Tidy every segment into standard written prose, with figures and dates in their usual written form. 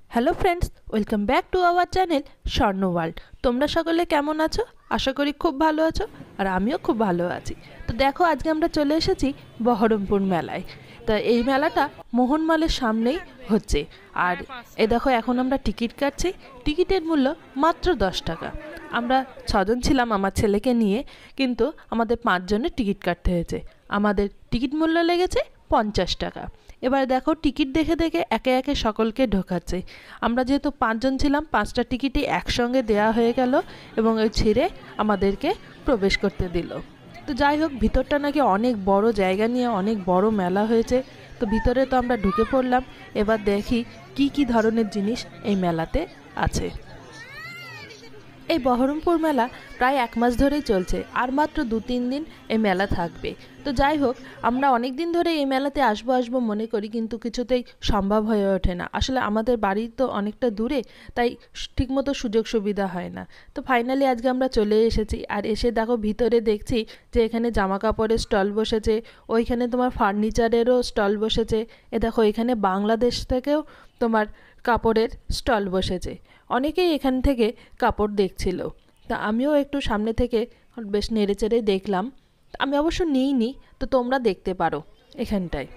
Hello friends, welcome back to our channel Swarna world. তোমরা সকলে কেমন আছো? আশা করি খুব ভালো আছো, আর আমিও খুব ভালো আছি। তো দেখো, আজকে আমরা চলে এসেছি বহরমপুর মেলায়। তো এই মেলাটা মোহনমলের সামনেই হচ্ছে। আর এ দেখো, এখন আমরা টিকিট কাটছি। টিকিটের মূল্য মাত্র 10 টাকা। আমরা 6 জন ছিলাম আমার ছেলেকে নিয়ে, কিন্তু আমাদের 5 জনের টিকিট কাটতে হয়েছে। আমাদের টিকিট মূল্য লেগেছে 50 টাকা। এবার দেখো, টিকিট দেখে দেখে একে একে সকলকে ঢোকাচ্ছে। আমরা যেহেতু 5 জন ছিলাম, 5টা টিকিটই একসঙ্গে দেয়া হয়ে গেল এবং ওই ছিঁড়ে আমাদেরকে প্রবেশ করতে দিল। তো যাই হোক, ভিতরটা নাকি অনেক বড় জায়গা নিয়ে অনেক বড় মেলা হয়েছে। তো ভিতরে তো আমরা ঢুকে পড়লাম। এবার দেখি কি কি ধরনের জিনিস এই মেলাতে আছে। এই বহরমপুর মেলা প্রায় 1 মাস ধরেই চলছে, আর মাত্র 2-3 দিন এই মেলা থাকবে। তো যাই হোক, আমরা অনেক দিন ধরে এই মেলাতে আসবো মনে করি, কিন্তু কিছুতেই সম্ভব হয়ে ওঠে না। আসলে আমাদের বাড়ি তো অনেকটা দূরে, তাই ঠিকমতো সুযোগ সুবিধা হয় না। তো ফাইনালি আজকে আমরা চলে এসেছি। আর এসে দেখো, ভিতরে দেখছি যে এখানে জামা কাপড়ের স্টল বসেছে, ওইখানে তোমার ফার্নিচারেরও স্টল বসেছে। এ দেখো, এখানে বাংলাদেশ থেকেও তোমার কাপড়ের স্টল বসেছে। অনেকেই এখান থেকে কাপড় দেখছিল। তা আমিও একটু সামনে থেকে বেশ নেড়েচেড়ে দেখলাম। আমি অবশ্য নিইনি, তো তোমরা দেখতে পারো এখানটায়।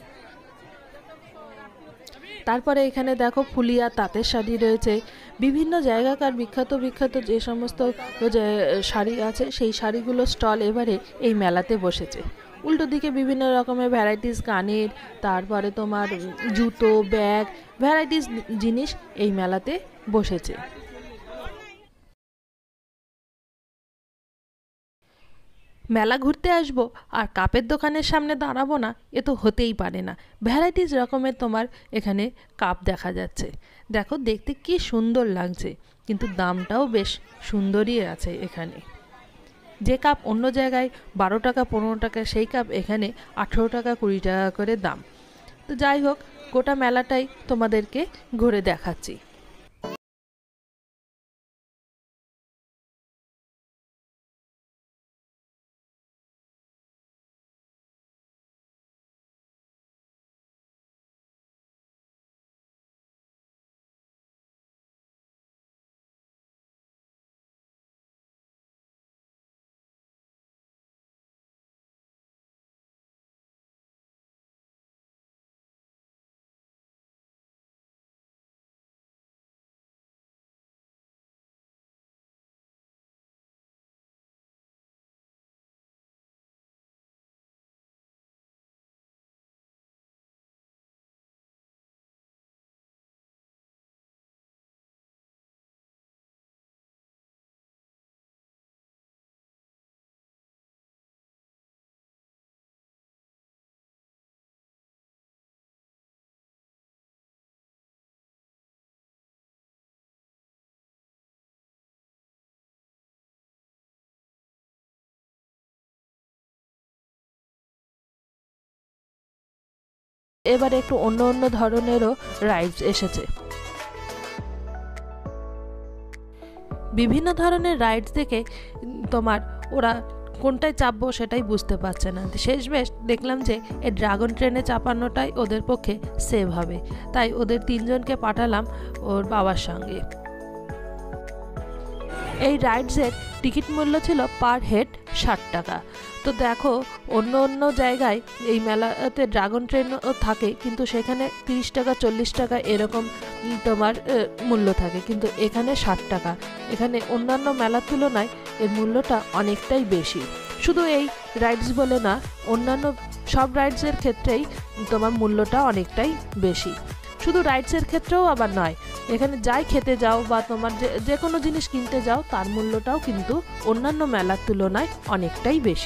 তারপরে এখানে দেখো, ফুলিয়া তাঁতের শাড়ি রয়েছে। বিভিন্ন জায়গাকার বিখ্যাত বিখ্যাত যে সমস্ত শাড়ি আছে, সেই শাড়িগুলো স্টল এবারে এই মেলাতে বসেছে। উল্টো দিকে বিভিন্ন রকমের ভ্যারাইটিস কানের, তারপরে তোমার জুতো, ব্যাগ, ভ্যারাইটিস জিনিস এই মেলাতে বসেছে। মেলা ঘুরতে আসবো আর কাপের দোকানের সামনে দাঁড়াবো না, এ তো হতেই পারে না। ভ্যারাইটিস রকমের তোমার এখানে কাপ দেখা যাচ্ছে। দেখো, দেখতে কি সুন্দর লাগছে, কিন্তু দামটাও বেশ সুন্দরই আছে এখানে। যে কাপ অন্য জায়গায় 12 টাকা 15 টাকা, সেই কাপ এখানে 18 টাকা 20 টাকা করে দাম। তো যাই হোক, গোটা মেলাটাই তোমাদেরকে ঘুরে দেখাচ্ছি। এবারে একটু অন্য অন্য ধরনেরও রাইডস এসেছে। বিভিন্ন ধরনের রাইডস দেখে তোমার ওরা কোনটায় চাপবো সেটাই বুঝতে পারছে না। শেষমেশ দেখলাম যে এই ড্রাগন ট্রেনে চাপানোটাই ওদের পক্ষে সেভ হবে, তাই ওদের 3 জনকে পাঠালাম ওর বাবার সঙ্গে। এই রাইডসের টিকিট মূল্য ছিল পার হেড 60 টাকা। তো দেখো, অন্য অন্য জায়গায় এই মেলাতে ড্রাগন ট্রেনও থাকে, কিন্তু সেখানে 30 টাকা 40 টাকা এরকম তোমার মূল্য থাকে, কিন্তু এখানে 60 টাকা। এখানে অন্যান্য মেলার তুলনায় এর মূল্যটা অনেকটাই বেশি। শুধু এই রাইডস বলে না, অন্যান্য সব রাইডসের ক্ষেত্রেই তোমার মূল্যটা অনেকটাই বেশি। শুধু রাইডসের ক্ষেত্রেও আবার নয়, এখানে যাই খেতে যাও বা তোমার যে কোনো জিনিস কিনতে যাও, তার মূল্যটাও কিন্তু অন্যান্য মেলার তুলনায় অনেকটাই বেশি।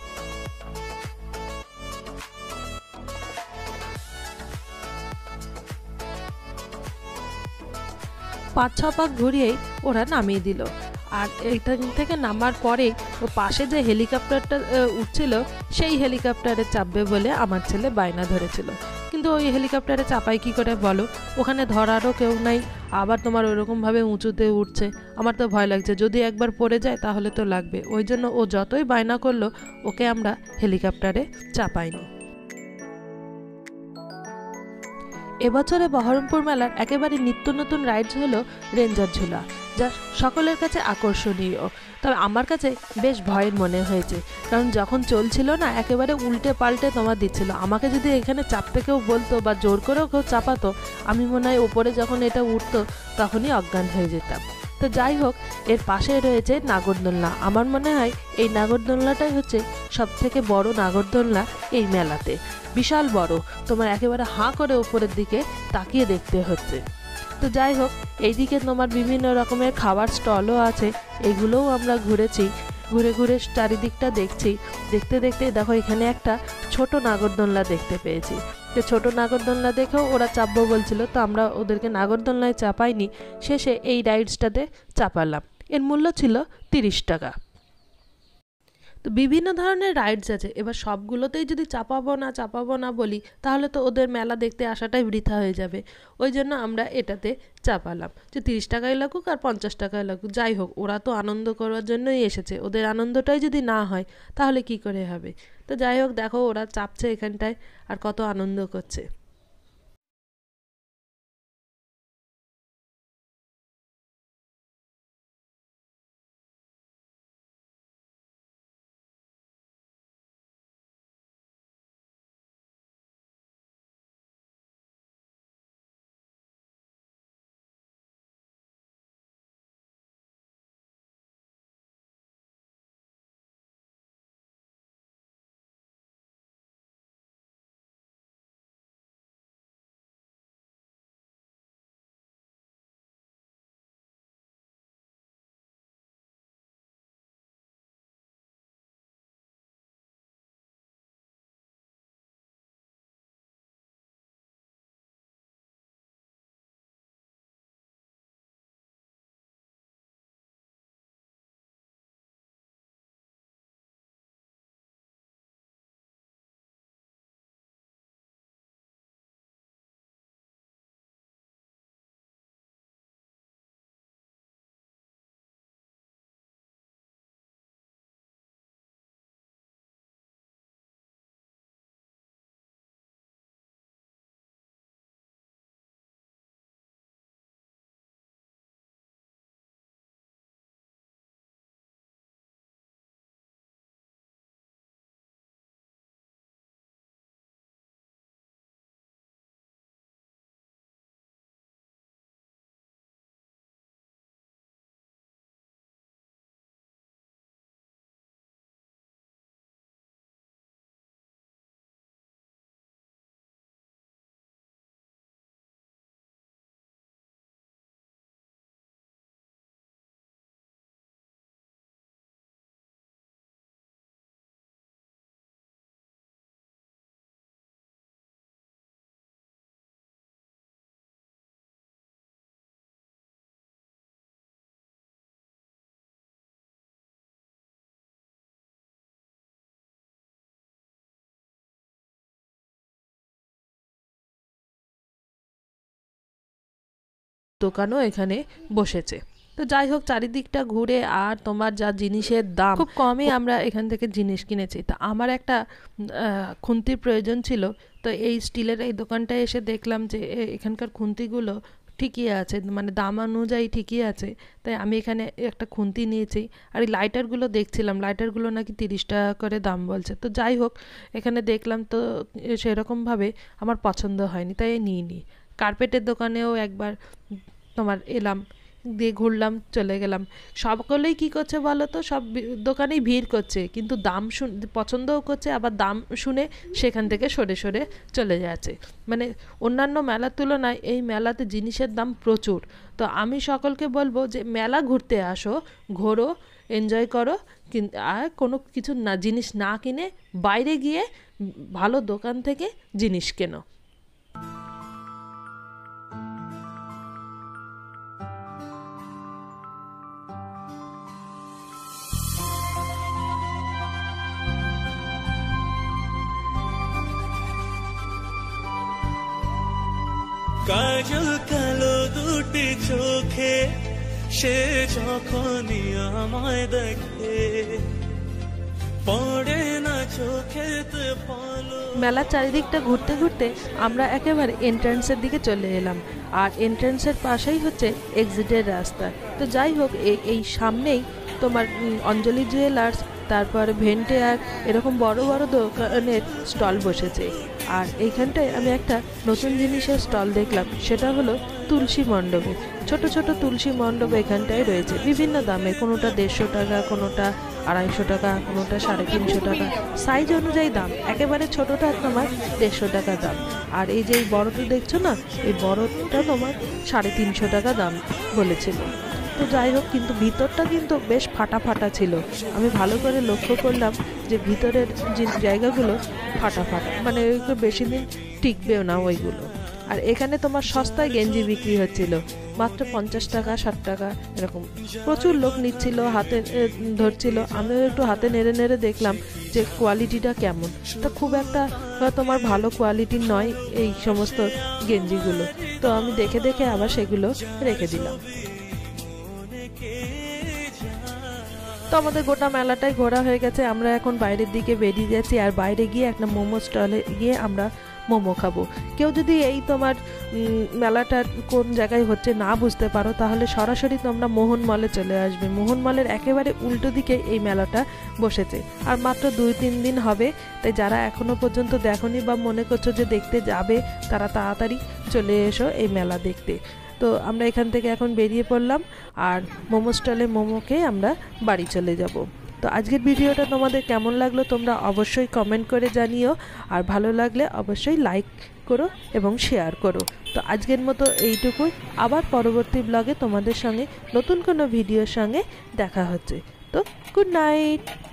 5-6 পাক ঘুরিয়েই ওরা নামিয়ে দিল। আর এইখান থেকে নামার পরেই ও পাশে যে হেলিকপ্টারটা উঠছিল, সেই হেলিকপ্টারে চাপবে বলে আমার ছেলে বায়না ধরেছিল। কিন্তু ওই হেলিকপ্টারে চাপাই কি করে বলো? ওখানে ধরারও কেউ নাই, আবার তোমার ওরকমভাবে উঁচুতে উঠছে। আমার তো ভয় লাগছে, যদি একবার পড়ে যায় তাহলে তো লাগবে। ওই জন্য ও যতই বায়না করলো, ওকে আমরা হেলিকপ্টারে চাপাইনি। এবছরে বহরমপুর মেলার একেবারে নিত্য নতুন রাইডস হলো রেঞ্জার ঝুলা, যা সকলের কাছে আকর্ষণীয়। তবে আমার কাছে বেশ ভয়ের মনে হয়েছে, কারণ যখন চলছিল না একেবারে উল্টে পাল্টে তোমার দিচ্ছিল। আমাকে যদি এখানে চাপতে কেউ বলতো বা জোর করেও কেউ চাপাতো, আমি মনে হয় ওপরে যখন এটা উঠতো তখনই অজ্ঞান হয়ে যেতাম। তো যাই হোক, এর পাশে রয়েছে নাগরদোলনা। আমার মনে হয় এই নাগরদোলনাটাই হচ্ছে সব থেকে বড় নাগরদোলনা এই মেলাতে। বিশাল বড়, তোমার একেবারে হাঁ করে উপরের দিকে তাকিয়ে দেখতে হচ্ছে। তো যাই হোক, এইদিকে তোমার বিভিন্ন রকমের খাবার স্টলও আছে, এগুলোও আমরা ঘুরেছি। ঘুরে ঘুরে চারিদিকটা দেখছি। দেখতে দেখতে দেখো এখানে একটা ছোট নাগরদোলনা দেখতে পেয়েছি। তো ছোট নাগরদোলনা দেখেও ওরা চাপবো বলছিল, তো আমরা ওদেরকে নাগরদোলনায় চাপাইনি, শেষে এই রাইডসটাতে চাপালাম। এর মূল্য ছিল 30 টাকা। তো বিভিন্ন ধরনের রাইডস আছে, এবার সবগুলোতেই যদি চাপাবো না বলি তাহলে তো ওদের মেলা দেখতে আসাটাই বৃথা হয়ে যাবে। ওই জন্য আমরা এটাতে চাপালাম, যে 30 টাকায় লাগুক আর 50 টাকায় লাগুক, যাই হোক, ওরা তো আনন্দ করার জন্যই এসেছে। ওদের আনন্দটাই যদি না হয় তাহলে কি করে হবে। তো যাই হোক, দেখো ওরা চাপছে এখানটায় আর কত আনন্দ করছে। দোকানও এখানে বসেছে। তো যাই হোক, চারিদিকটা ঘুরে আর তোমার যা জিনিসের দাম, খুব কমে আমরা এখান থেকে জিনিস কিনেছি। তা আমার একটা খুন্তির প্রয়োজন ছিল, তো এই স্টিলের এই দোকানটায় এসে দেখলাম যে এখানকার খুন্তিগুলো ঠিকই আছে, মানে দাম অনুযায়ী ঠিকই আছে। তাই আমি এখানে একটা খুন্তি নিয়েছি। আর এই লাইটারগুলো দেখছিলাম, লাইটারগুলো নাকি 30 টাকা করে দাম বলছে। তো যাই হোক, এখানে দেখলাম তো সেরকমভাবে আমার পছন্দ হয়নি, তাই নিইনি। কার্পেটের দোকানেও একবার তোমার এলাম, দিয়ে ঘুরলাম, চলে গেলাম। সকলেই কি করছে বলো তো, সব দোকানেই ভিড় করছে, কিন্তু দাম পছন্দও করছে, আবার দাম শুনে সেখান থেকে সরে সরে চলে যাচ্ছে। মানে অন্যান্য মেলার তুলনায় এই মেলাতে জিনিসের দাম প্রচুর। তো আমি সকলকে বলবো যে মেলা ঘুরতে আসো, ঘোরো, এনজয় করো, আর কোনো কিছু না জিনিস না কিনে বাইরে গিয়ে ভালো দোকান থেকে জিনিস কেনো। কাজল কালো দুটি চোখে সে যখনই আমায় দেখে, পড়ে না চোখেতে পলো। মেলার চারিদিকটা ঘুরতে ঘুরতে আমরা একেবারে এন্ট্রান্সের দিকে চলে এলাম। আর এন্ট্রান্সের পাশেই হচ্ছে এক্সিটের রাস্তা। তো যাই হোক, এই সামনেই তোমার অঞ্জলি জুয়েলার্স, তারপর ভেন্টেয়ার, এরকম বড় বড় দোকানের স্টল বসেছে। আর এইখানটায় আমি একটা নতুন জিনিসের স্টল দেখলাম, সেটা হলো তুলসী মণ্ডপে। ছোট ছোট তুলসী মণ্ডপ এখানটায় রয়েছে বিভিন্ন দামে, কোনোটা 150 টাকা, কোনোটা 250 টাকা, কোনোটা 350 টাকা, সাইজ অনুযায়ী দাম। একেবারে ছোটোটা তোমার 150 টাকা দাম। আর এই যে এই বড়টা দেখছো না, এই বড়টা তোমার 350 টাকা দাম বলেছিল। তো যাই হোক, কিন্তু ভিতরটা কিন্তু বেশ ফাটা ফাটা ছিল। আমি ভালো করে লক্ষ্য করলাম যে ভিতরের যে জায়গাগুলো ফাটা ফাটা, মানে ওইগুলো বেশি দিন টিকবেও না ওইগুলো। আর এখানে তোমার সস্তায় গেঞ্জি বিক্রি হচ্ছিল, মাত্র 50 টাকা 60 টাকা এরকম। প্রচুর লোক নিচ্ছিল, হাতে ধরছিল। আমিও একটু হাতে নেড়ে নেড়ে দেখলাম যে কোয়ালিটিটা কেমন। তা খুব একটা তোমার ভালো কোয়ালিটির নয় এই সমস্ত গেঞ্জিগুলো। তো আমি দেখে দেখে আবার সেগুলো রেখে দিলাম। তো আমাদের গোটা মেলাটাই ঘোরা হয়ে গেছে। আমরা এখন বাইরের দিকে বেরিয়ে যাচ্ছি। আর বাইরে গিয়ে একটা মোমো স্টলে গিয়ে আমরা মোমো খাবো। কেউ যদি এই তোমার মেলাটা কোন জায়গায় হচ্ছে না বুঝতে পারো, তাহলে সরাসরি তোমরা মোহন মলে চলে আসবে। মোহন মলের একেবারে উল্টো দিকে এই মেলাটা বসেছে। আর মাত্র 2-3 দিন হবে। তাই যারা এখনো পর্যন্ত দেখোনি বা মনে করছো যে দেখতে যাবে, তারা তাড়াতাড়ি চলে এসো এই মেলা দেখতে। তো আমরা এখান থেকে এখন বেরিয়ে পড়লাম, আর মোমো স্টলে মোমো খেয়ে আমরা বাড়ি চলে যাব। তো আজকের ভিডিওটা তোমাদের কেমন লাগলো তোমরা অবশ্যই কমেন্ট করে জানিও। আর ভালো লাগলে অবশ্যই লাইক করো এবং শেয়ার করো। তো আজকের মতো এইটুকুই। আবার পরবর্তী ব্লগে তোমাদের সঙ্গে নতুন কোনো ভিডিওর সঙ্গে দেখা হচ্ছে। তো গুড নাইট।